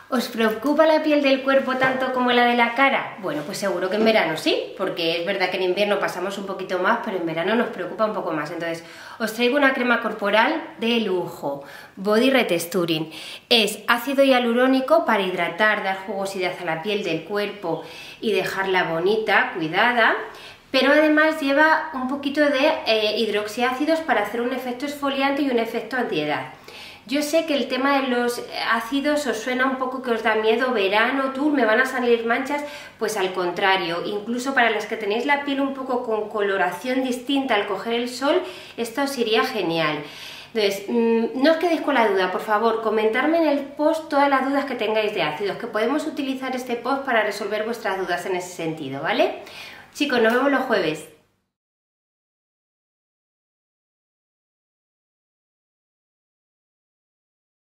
¿Os preocupa la piel del cuerpo tanto como la de la cara? Bueno, pues seguro que en verano sí, porque es verdad que en invierno pasamos un poquito más, pero en verano nos preocupa un poco más. Entonces, os traigo una crema corporal de lujo, Body Retexturing. Es ácido hialurónico para hidratar, dar jugosidad a la piel del cuerpo y dejarla bonita, cuidada. Pero además lleva un poquito de hidroxiácidos para hacer un efecto exfoliante y un efecto antiedad. Yo sé que el tema de los ácidos os suena un poco que os da miedo, verano, me van a salir manchas, pues al contrario, incluso para las que tenéis la piel un poco con coloración distinta al coger el sol, esto os iría genial. Entonces, no os quedéis con la duda, por favor, comentarme en el post todas las dudas que tengáis de ácidos, que podemos utilizar este post para resolver vuestras dudas en ese sentido, ¿vale? Chicos, nos vemos los jueves.